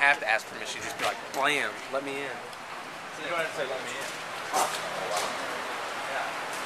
have to ask permission. You just be like, blam, let me in. So you don't have to say let me in. Oh, wow. Yeah.